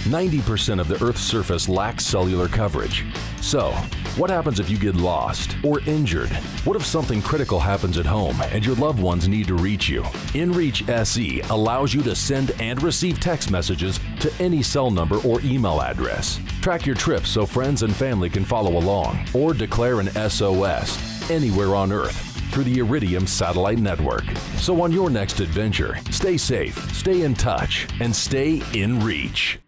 90% of the Earth's surface lacks cellular coverage. So, what happens if you get lost or injured? What if something critical happens at home and your loved ones need to reach you? inReach SE allows you to send and receive text messages to any cell number or email address. Track your trips so friends and family can follow along, or declare an SOS anywhere on Earth through the Iridium satellite network. So on your next adventure, stay safe, stay in touch, and stay in reach.